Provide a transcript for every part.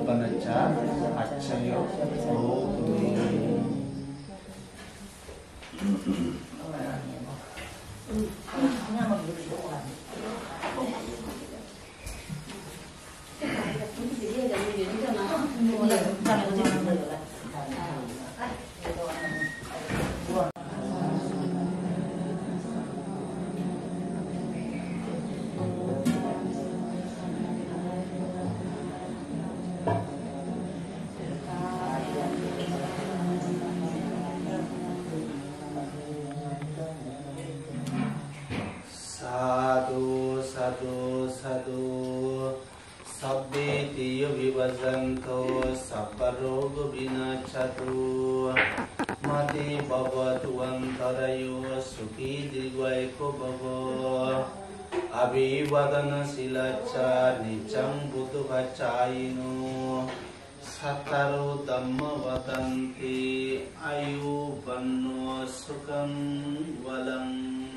यौवनचा अक्षयो भोतु सब्बेतियो विभजन्तो सब्बरोग विनाशतो मते भवतु अन्तरयो सुखी दीर्घायुको भव अभिवदनशीलच्च निचं बुद्धभचायिनो सत्तरो धम्म वदन्ति आयुवन्नो सुखं बलम्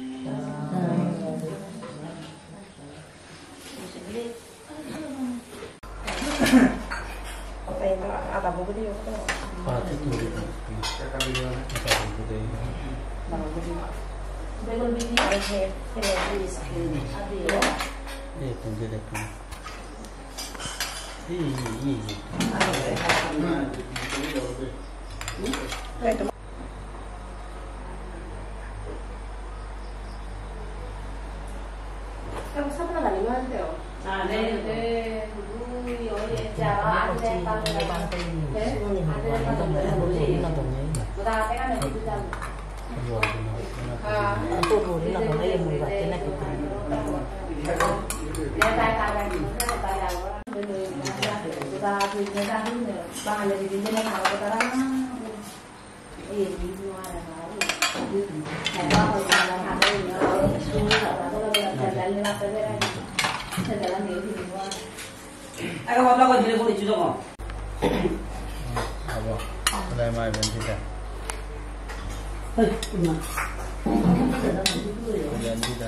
ada buku dia tu. Itu video. Akan video ni. Mana buku? Belum video. Ada screen. Ada. Tunggu dekat. Kamu siapa nak lagi mana tu? Aku mau lakukan diri aku itu dong. Apa? Mulai main kita. Hei, mana? Jangan kita.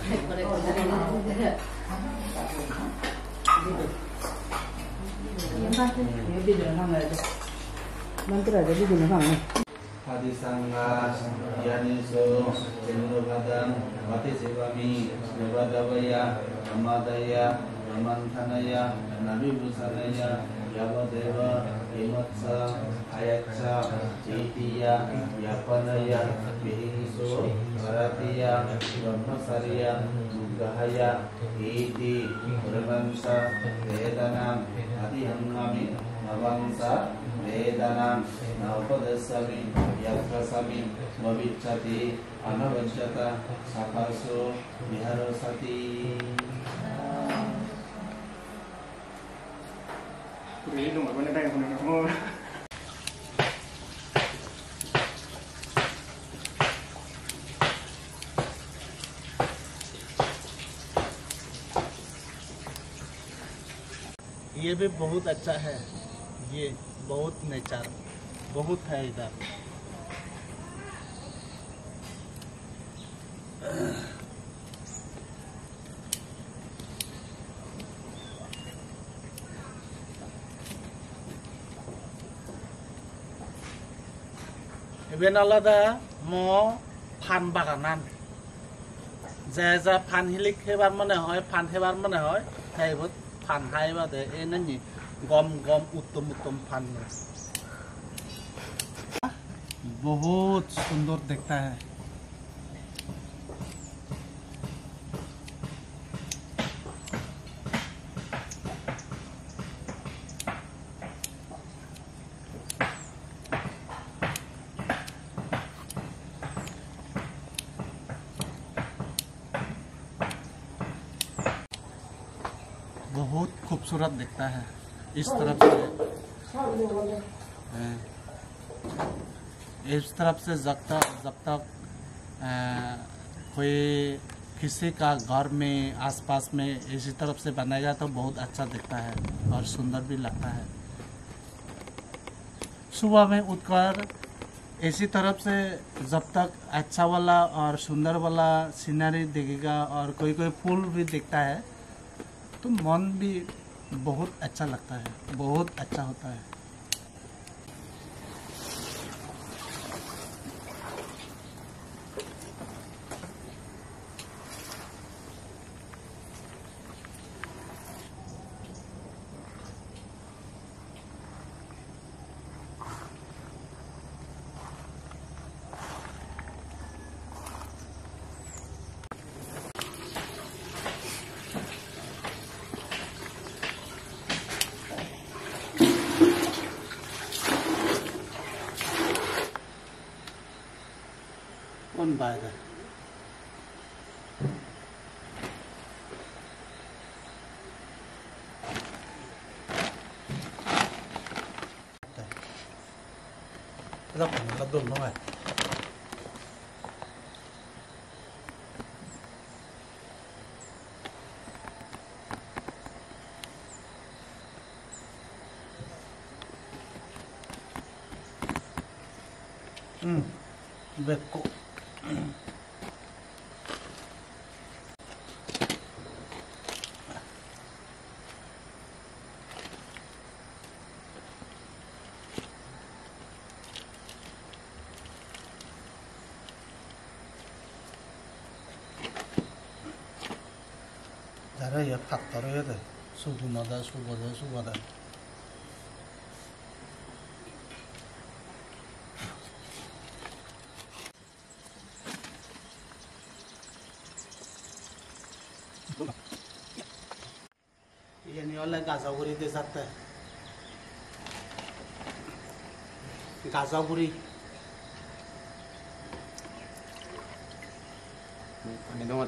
Ini dia nama ada. Mantra ada di mana nama? Hadi sangga, yaniso, cenderungan, mati sewami, devadavaya, ramadaya, ramantanaya, nabi busanaya, yamadeva, imatsa, ayatsa, jitiya, yapanaya, bihinso, varatiya, brahmasarya, gahaya, iti, brahmansa, vedanam, adihangami, navamsa, vedanam, naupadasami, yakrasami, mavicchati, anavajjata, sakaso, viharosati. Ini dong, apa nih kayak kamu? ये भी बहुत अच्छा है, ये बहुत नेचर बहुत है इधर। Even alada mo fan baganan, jaya fan hilik hebar mana hoy, fan hebar mana hoy, hey bud fan hai ba de, ये नहीं गम गम उत्तम उत्तम fan बहुत सुंदर दिखता है। बहुत खूबसूरत दिखता है इस तरफ से जब तक कोई किसी का घर में आसपास में इसी तरफ से बनाएगा तो बहुत अच्छा दिखता है और सुंदर भी लगता है। सुबह में उठकर इसी तरफ से जब तक अच्छा वाला और सुंदर वाला सीनरी दिखेगा और कोई कोई फूल भी दिखता है तो मन भी बहुत अच्छा लगता है, बहुत अच्छा होता है। कौन बात है? लड्डू लो है। बेको Dari ya faktor ya deh, subuh nada. Ini oleh Gazaguri desa teh, Gazaguri. Ini dong.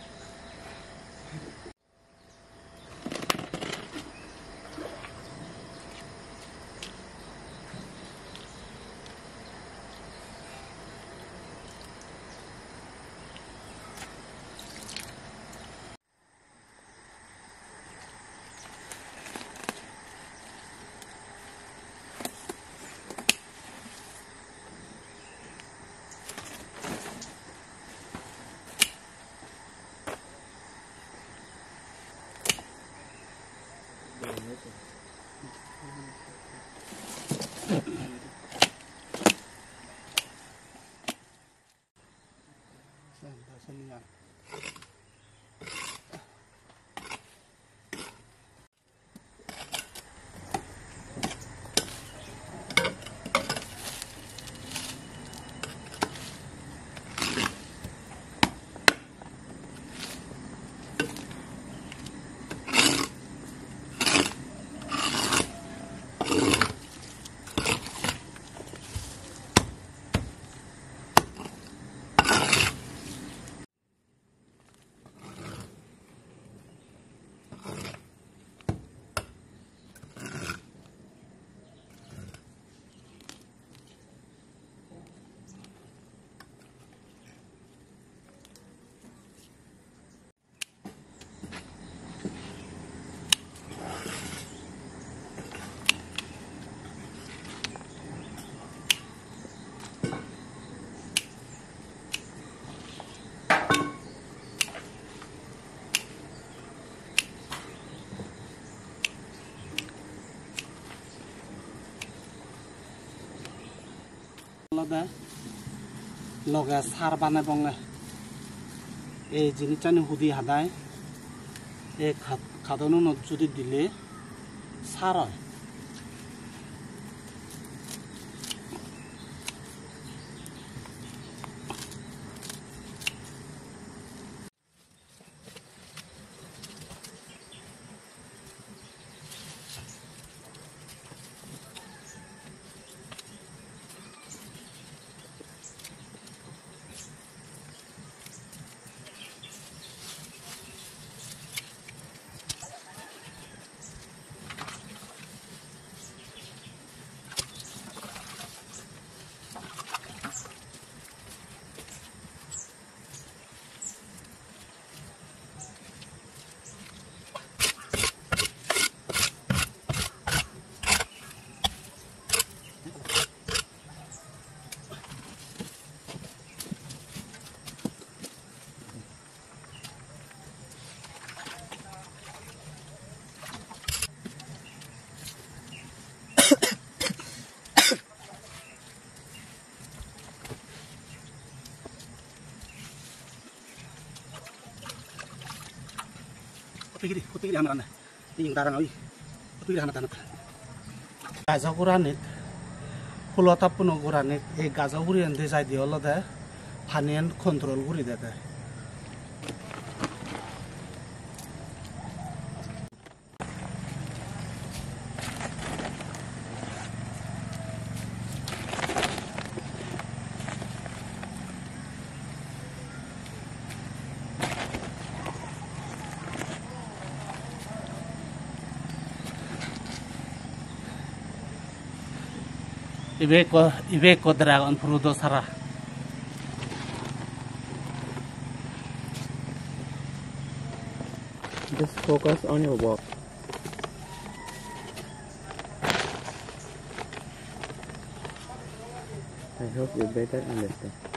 लगे सार बानाय बंगे ए जिनिसटानि हुदी हादाय ए खादोनो न जुदि दिले सार হয়। Hotigiri hamrana. Ing darang oi. Hotigiri hana tanuk. Gaza guranit. Hulota puno guranit. E gaza guri ende jai di olode. Panian kontrol guri dede. Ibe ko dragon fruto sara. Just focus on your walk. I hope you better understand.